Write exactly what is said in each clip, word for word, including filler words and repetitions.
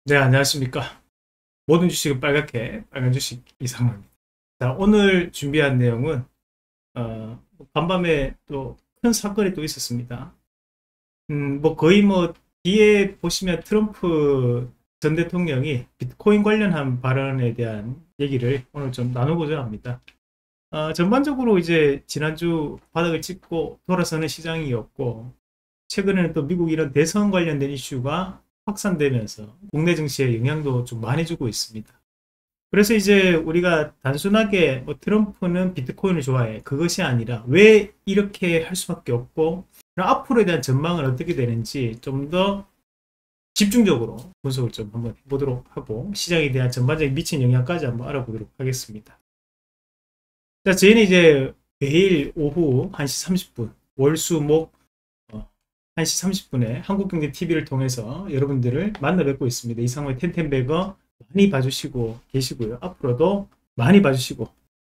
네, 안녕하십니까. 모든 주식은 빨갛게, 빨간 주식 이상입니다. 자, 오늘 준비한 내용은, 어, 간밤에 또 큰 사건이 또 있었습니다. 음, 뭐 거의 뭐, 뒤에 보시면 트럼프 전 대통령이 비트코인 관련한 발언에 대한 얘기를 오늘 좀 나누고자 합니다. 어, 전반적으로 이제 지난주 바닥을 찍고 돌아서는 시장이었고, 최근에는 또 미국 이런 대선 관련된 이슈가 확산되면서 국내 증시에 영향도 좀 많이 주고 있습니다. 그래서 이제 우리가 단순하게 뭐 트럼프는 비트코인을 좋아해. 그것이 아니라 왜 이렇게 할 수밖에 없고, 그럼 앞으로에 대한 전망은 어떻게 되는지 좀 더 집중적으로 분석을 좀 한번 해보도록 하고, 시장에 대한 전반적인 미친 영향까지 한번 알아보도록 하겠습니다. 자, 저희는 이제 매일 오후 한 시 삼십 분, 월, 수, 목 한 시 삼십 분에 한국경제티비를 통해서 여러분들을 만나 뵙고 있습니다. 이상호의 텐텐베거 많이 봐주시고 계시고요. 앞으로도 많이 봐주시고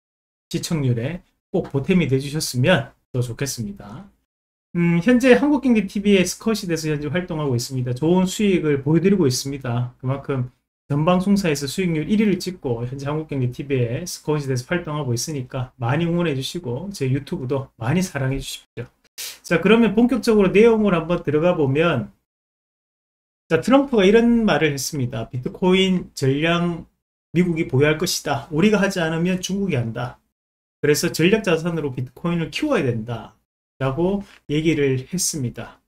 시청률에 꼭 보탬이 되주셨으면 더 좋겠습니다. 음, 현재 한국경제티비의 스컷이 돼서 현재 활동하고 있습니다. 좋은 수익을 보여드리고 있습니다. 그만큼 전방송사에서 수익률 일 위를 찍고 현재 한국경제티비에 스컷이 돼서 활동하고 있으니까 많이 응원해 주시고 제 유튜브도 많이 사랑해 주십시오. 자, 그러면 본격적으로 내용을 한번 들어가 보면, 자, 트럼프가 이런 말을 했습니다. 비트코인 전량 미국이 보유할 것이다. 우리가 하지 않으면 중국이 한다. 그래서 전략 자산으로 비트코인을 키워야 된다. 라고 얘기를 했습니다.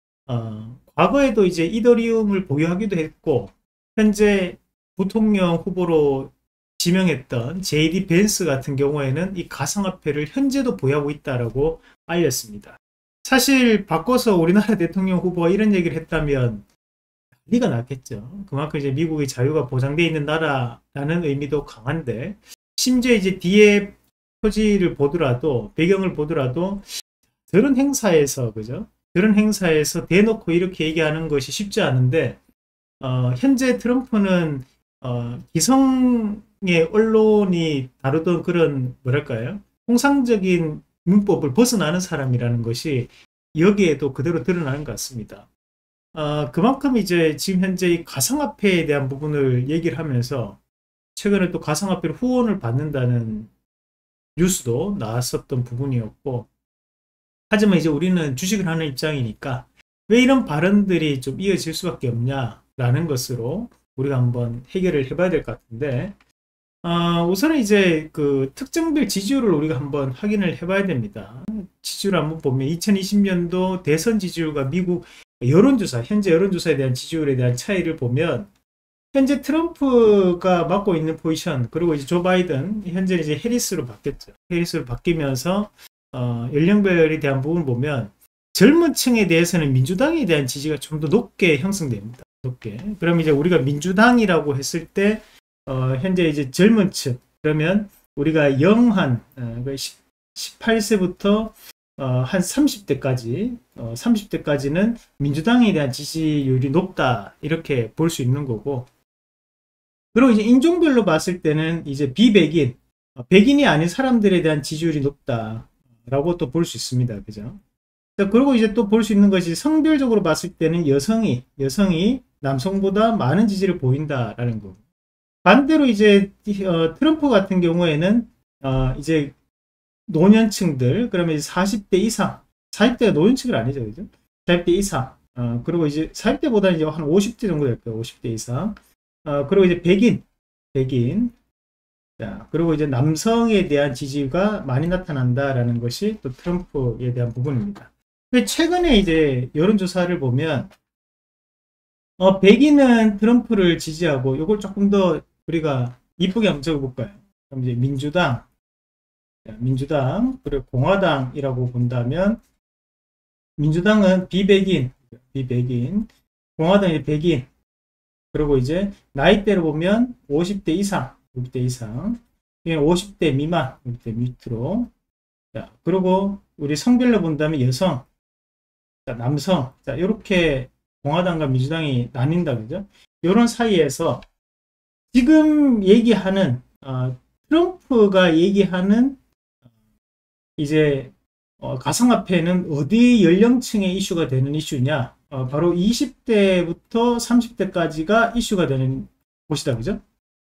어, 과거에도 이제 이더리움을 보유하기도 했고, 현재 부통령 후보로 지명했던 제이디 벤스 같은 경우에는 이 가상화폐를 현재도 보유하고 있다라고 알렸습니다. 사실 바꿔서 우리나라 대통령 후보가 이런 얘기를 했다면 난리가 났겠죠. 그만큼 이제 미국의 자유가 보장되어 있는 나라라는 의미도 강한데, 심지어 이제 뒤에 표지를 보더라도, 배경을 보더라도 저런 행사에서, 그죠? 저런 행사에서 대놓고 이렇게 얘기하는 것이 쉽지 않은데, 어, 현재 트럼프는 어, 기성의 언론이 다루던 그런 뭐랄까요? 통상적인 문법을 벗어나는 사람이라는 것이 여기에도 그대로 드러나는 것 같습니다. 어, 그만큼 이제 지금 현재 이 가상화폐에 대한 부분을 얘기를 하면서 최근에 또 가상화폐를 후원을 받는다는 뉴스도 나왔었던 부분이었고, 하지만 이제 우리는 주식을 하는 입장이니까 왜 이런 발언들이 좀 이어질 수밖에 없냐라는 것으로 우리가 한번 해결을 해봐야 될 것 같은데, 어, 우선은 이제 그 특정별 지지율을 우리가 한번 확인을 해봐야 됩니다. 지지율 한번 보면 이천이십 년도 대선 지지율과 미국 여론조사, 현재 여론조사에 대한 지지율에 대한 차이를 보면, 현재 트럼프가 맡고 있는 포지션, 그리고 이제 조 바이든, 현재 이제 해리스로 바뀌었죠. 해리스로 바뀌면서 어, 연령별에 대한 부분을 보면 젊은 층에 대해서는 민주당에 대한 지지가 좀 더 높게 형성됩니다. 높게. 그럼 이제 우리가 민주당이라고 했을 때 어, 현재 이제 젊은 층, 그러면 우리가 영한 어, 십팔 세부터 어, 한 삼십 대까지 어, 삼십 대까지는 민주당에 대한 지지율이 높다, 이렇게 볼 수 있는 거고, 그리고 이제 인종별로 봤을 때는 이제 비백인, 어, 백인이 아닌 사람들에 대한 지지율이 높다라고 또 볼 수 있습니다. 그죠? 자, 그리고 이제 또 볼 수 있는 것이 성별적으로 봤을 때는 여성이 여성이 남성보다 많은 지지를 보인다라는 거. 반대로 이제 어, 트럼프 같은 경우에는 어, 이제 노년층들, 그러면 이제 사십 대 이상, 사십 대가 노년층은 아니죠, 그죠? 사십 대 이상, 어, 그리고 이제 사십 대보다는 이제 한 오십 대 정도 될 거예요, 오십 대 이상. 어, 그리고 이제 백인, 백인, 자, 그리고 이제 남성에 대한 지지가 많이 나타난다라는 것이 또 트럼프에 대한 부분입니다. 최근에 이제 여론조사를 보면, 어, 백인은 트럼프를 지지하고, 이걸 조금 더 우리가 이쁘게 한번 적어볼까요? 그럼 이제 민주당, 민주당, 그리고 공화당이라고 본다면, 민주당은 비백인, 비백인, 공화당이 백인, 그리고 이제 나이대로 보면 오십 대 이상, 오십 대 이상, 오십 대 미만, 오십 대 밑으로. 자, 그리고 우리 성별로 본다면 여성, 자, 남성, 자, 이렇게 공화당과 민주당이 나뉜다, 그죠? 이런 사이에서 지금 얘기하는 어, 트럼프가 얘기하는 이제 어, 가상화폐는 어디 연령층의 이슈가 되는 이슈냐, 어, 바로 이십 대부터 삼십 대까지가 이슈가 되는 곳이다. 그죠?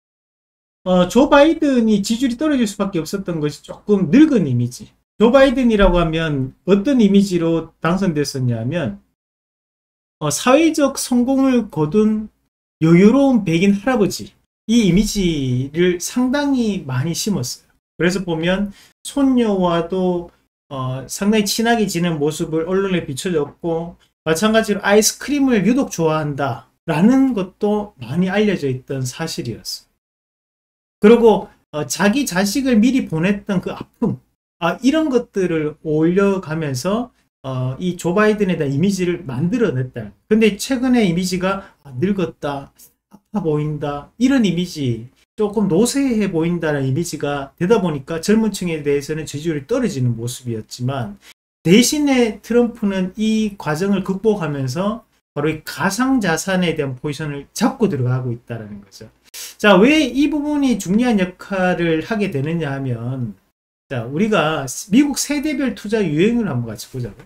어, 조 바이든이 지지율이 떨어질 수밖에 없었던 것이 조금 늙은 이미지. 조 바이든이라고 하면 어떤 이미지로 당선됐었냐면 어, 사회적 성공을 거둔 여유로운 백인 할아버지, 이 이미지를 상당히 많이 심었어요. 그래서 보면 손녀와도 어, 상당히 친하게 지낸 모습을 언론에 비춰졌고, 마찬가지로 아이스크림을 유독 좋아한다 라는 것도 많이 알려져 있던 사실이었어요. 그리고 어, 자기 자식을 미리 보냈던 그 아픔, 아, 이런 것들을 올려가면서 어, 이 조 바이든에 대한 이미지를 만들어냈다. 근데 최근에 이미지가 아, 늙었다, 아파 보인다, 이런 이미지, 조금 노쇠해 보인다는 이미지가 되다 보니까 젊은 층에 대해서는 지지율이 떨어지는 모습이었지만, 대신에 트럼프는 이 과정을 극복하면서 바로 이 가상자산에 대한 포지션을 잡고 들어가고 있다는 거죠. 자, 왜 이 부분이 중요한 역할을 하게 되느냐 하면, 자, 우리가 미국 세대별 투자 유형을 한번 같이 보자고요.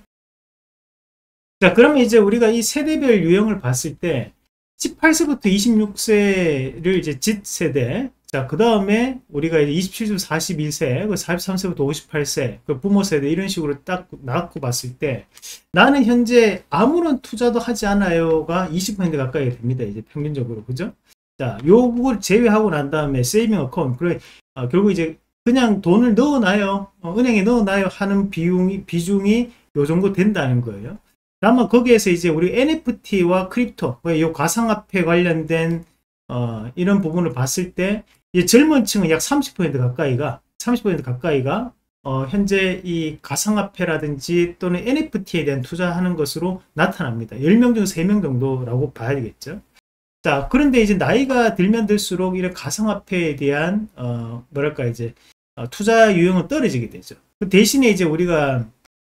자, 그러면 이제 우리가 이 세대별 유형을 봤을 때 십팔 세부터 이십육 세를 이제 Z 세대, 자, 그 다음에 우리가 이제 이십칠 세부터 사십일 세, 그 사십삼 세부터 오십팔 세, 그 부모 세대, 이런 식으로 딱 나누고 봤을 때, 나는 현재 아무런 투자도 하지 않아요가 이십 퍼센트 가까이 됩니다. 이제 평균적으로. 그죠? 자, 요걸 제외하고 난 다음에 세이빙 어카운트, 그래, 아, 결국 이제 그냥 돈을 넣어놔요. 어, 은행에 넣어놔요 하는 비용이, 비중이 요 정도 된다는 거예요. 다만 거기에서 이제 우리 엔에프티와 크립토, 이 가상화폐 관련된 어, 이런 부분을 봤을 때, 이 젊은 층은 약 삼십 퍼센트 가까이가, 삼십 퍼센트 가까이가 어, 현재 이 가상화폐라든지 또는 엔에프티에 대한 투자하는 것으로 나타납니다. 열 명 중 세 명 정도라고 봐야 되겠죠. 자, 그런데 이제 나이가 들면 들수록 이런 가상화폐에 대한 어, 뭐랄까 이제 어, 투자 유형은 떨어지게 되죠. 그 대신에 이제 우리가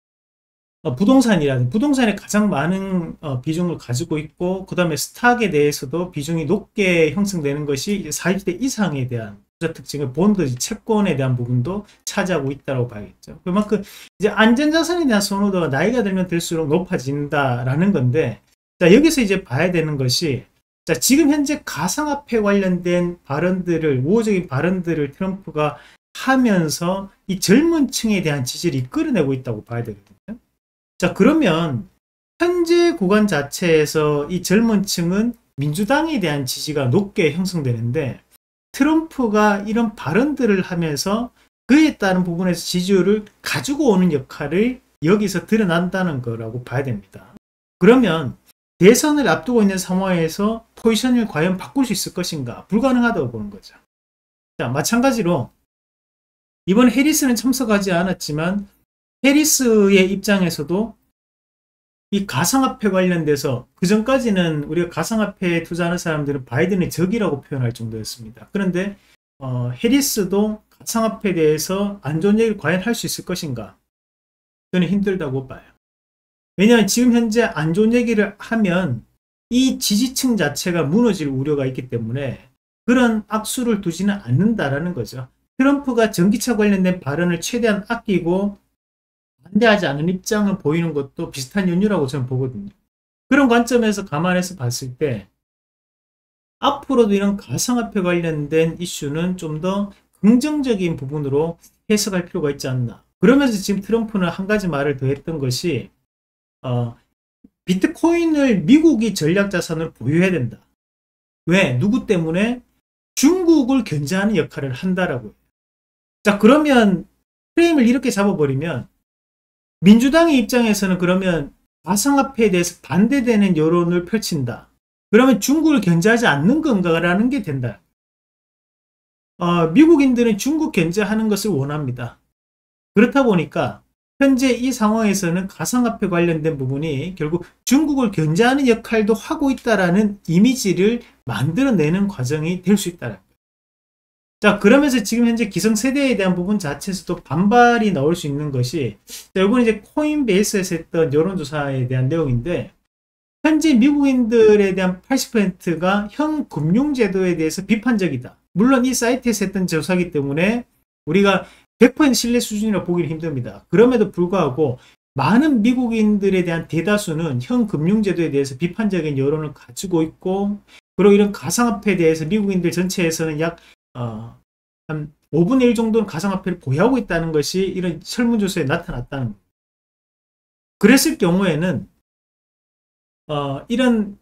어, 부동산이라든 부동산에 가장 많은 어, 비중을 가지고 있고, 그 다음에 스탁에 대해서도 비중이 높게 형성되는 것이 이제 사십 대 이상에 대한 투자 특징을 본드 채권에 대한 부분도 차지하고 있다고 봐야겠죠. 그만큼 이제 안전자산에 대한 선호도가 나이가 들면 들수록 높아진다라는 건데, 자, 여기서 이제 봐야 되는 것이, 자, 지금 현재 가상화폐 관련된 발언들을, 우호적인 발언들을 트럼프가 하면서 이 젊은 층에 대한 지지를 이끌어내고 있다고 봐야 되거든요. 자, 그러면 현재 구간 자체에서 이 젊은 층은 민주당에 대한 지지가 높게 형성되는데, 트럼프가 이런 발언들을 하면서 그에 따른 부분에서 지지율을 가지고 오는 역할을 여기서 드러난다는 거라고 봐야 됩니다. 그러면 대선을 앞두고 있는 상황에서 포지션을 과연 바꿀 수 있을 것인가? 불가능하다고 보는 거죠. 자, 마찬가지로 이번 해리스는 참석하지 않았지만, 해리스의 입장에서도 이 가상화폐 관련돼서, 그 전까지는 우리가 가상화폐에 투자하는 사람들은 바이든의 적이라고 표현할 정도였습니다. 그런데 어, 해리스도 가상화폐에 대해서 안 좋은 얘기를 과연 할 수 있을 것인가? 저는 힘들다고 봐요. 왜냐하면 지금 현재 안 좋은 얘기를 하면 이 지지층 자체가 무너질 우려가 있기 때문에 그런 악수를 두지는 않는다라는 거죠. 트럼프가 전기차 관련된 발언을 최대한 아끼고 반대하지 않은 입장을 보이는 것도 비슷한 연유라고 저는 보거든요. 그런 관점에서 감안해서 봤을 때 앞으로도 이런 가상화폐 관련된 이슈는 좀 더 긍정적인 부분으로 해석할 필요가 있지 않나. 그러면서 지금 트럼프는 한 가지 말을 더 했던 것이 어, 비트코인을 미국이 전략자산으로 보유해야 된다. 왜? 누구 때문에? 중국을 견제하는 역할을 한다라고 해요. 자, 그러면 프레임을 이렇게 잡아버리면 민주당의 입장에서는 그러면 가상화폐에 대해서 반대되는 여론을 펼친다. 그러면 중국을 견제하지 않는 건가라는 게 된다. 어, 미국인들은 중국 견제하는 것을 원합니다. 그렇다 보니까 현재 이 상황에서는 가상화폐 관련된 부분이 결국 중국을 견제하는 역할도 하고 있다라는 이미지를 만들어내는 과정이 될 수 있다는 거예요. 자, 그러면서 지금 현재 기성세대에 대한 부분 자체에서도 반발이 나올 수 있는 것이, 자, 이건 이제 코인베이스에서 했던 여론조사에 대한 내용인데, 현재 미국인들에 대한 팔십 퍼센트가 현 금융제도에 대해서 비판적이다. 물론 이 사이트에서 했던 조사이기 때문에 우리가 백 퍼센트 신뢰 수준이라고 보기는 힘듭니다. 그럼에도 불구하고 많은 미국인들에 대한 대다수는 현 금융제도에 대해서 비판적인 여론을 가지고 있고, 그리고 이런 가상화폐에 대해서 미국인들 전체에서는 약 어, 한 오분의 일 정도는 가상화폐를 보유하고 있다는 것이 이런 설문조사에 나타났다는 겁니다. 그랬을 경우에는 어, 이런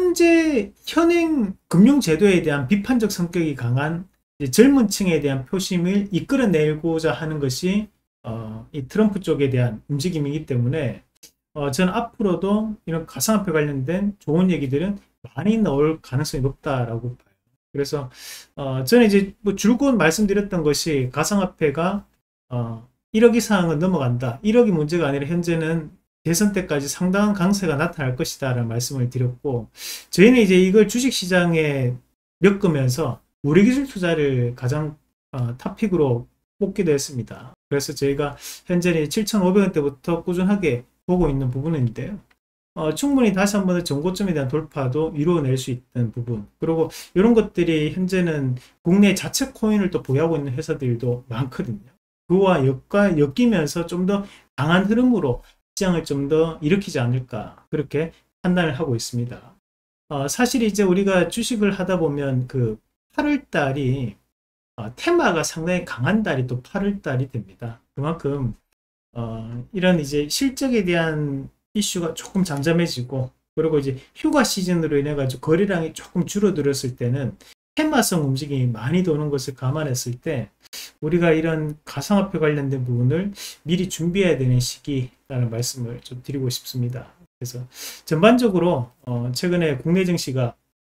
현재 현행 금융제도에 대한 비판적 성격이 강한 젊은 층에 대한 표심을 이끌어내고자 하는 것이 어, 이 트럼프 쪽에 대한 움직임이기 때문에 어, 저는 앞으로도 이런 가상화폐 관련된 좋은 얘기들은 많이 나올 가능성이 높다라고 봐요. 그래서 어, 저는 이제 뭐 줄곧 말씀드렸던 것이 가상화폐가 어, 일억 이상은 넘어간다. 일억이 문제가 아니라 현재는 대선 때까지 상당한 강세가 나타날 것이다 라는 말씀을 드렸고, 저희는 이제 이걸 주식시장에 엮으면서 우리기술 투자를 가장 어, 탑픽으로 뽑기도 했습니다. 그래서 저희가 현재는 칠천오백 원대부터 꾸준하게 보고 있는 부분인데요. 어, 충분히 다시 한번 더 정고점에 대한 돌파도 이루어낼 수 있는 부분, 그리고 이런 것들이 현재는 국내 자체 코인을 또 보유하고 있는 회사들도 많거든요. 그와 엮가, 엮이면서 좀 더 강한 흐름으로 시장을 좀 더 일으키지 않을까, 그렇게 판단을 하고 있습니다. 어, 사실 이제 우리가 주식을 하다 보면 그 팔월 달이 어, 테마가 상당히 강한 달이 또 팔월 달이 됩니다. 그만큼 어, 이런 이제 실적에 대한 이슈가 조금 잠잠해지고, 그리고 이제 휴가 시즌으로 인해 가지고 거래량이 조금 줄어들었을 때는 테마성 움직임이 많이 도는 것을 감안했을 때 우리가 이런 가상화폐 관련된 부분을 미리 준비해야 되는 시기라는 말씀을 좀 드리고 싶습니다. 그래서 전반적으로 어, 최근에 국내 증시가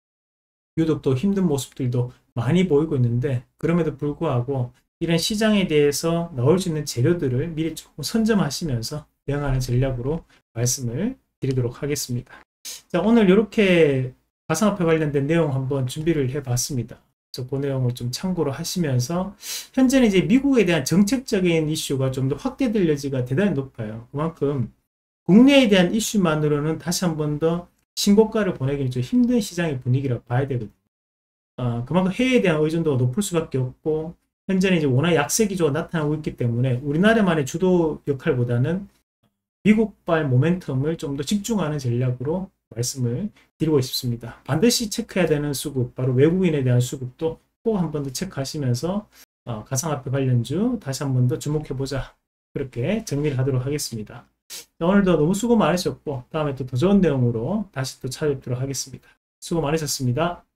유독 또 힘든 모습들도 많이 보이고 있는데, 그럼에도 불구하고 이런 시장에 대해서 나올 수 있는 재료들을 미리 조금 선점하시면서 대응하는 전략으로 말씀을 드리도록 하겠습니다. 자, 오늘 이렇게 가상화폐 관련된 내용 한번 준비를 해 봤습니다. 그 내용을 좀 참고로 하시면서, 현재는 이제 미국에 대한 정책적인 이슈가 좀 더 확대될 여지가 대단히 높아요. 그만큼 국내에 대한 이슈만으로는 다시 한 번 더 신고가를 보내기는 좀 힘든 시장의 분위기라고 봐야 되거든요. 어, 그만큼 해외에 대한 의존도가 높을 수밖에 없고, 현재는 이제 워낙 약세 기조가 나타나고 있기 때문에 우리나라만의 주도 역할보다는 미국발 모멘텀을 좀 더 집중하는 전략으로 말씀을 드리고 싶습니다. 반드시 체크해야 되는 수급, 바로 외국인에 대한 수급도 꼭 한 번 더 체크하시면서 어, 가상화폐 관련주 다시 한 번 더 주목해보자, 그렇게 정리를 하도록 하겠습니다. 오늘도 너무 수고 많으셨고, 다음에 또 더 좋은 내용으로 다시 또 찾아뵙도록 하겠습니다. 수고 많으셨습니다.